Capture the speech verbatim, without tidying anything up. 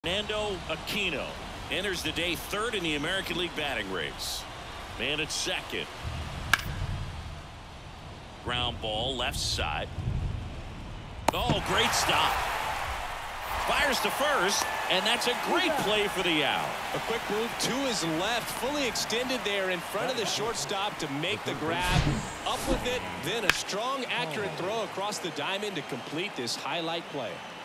Fernando Aquino enters the day third in the American League batting race. Man at second. Ground ball left side. Oh, great stop. Fires to first, and that's a great play for the out. A quick move to his left, fully extended there in front of the shortstop to make the grab. Up with it, then a strong, accurate throw across the diamond to complete this highlight play.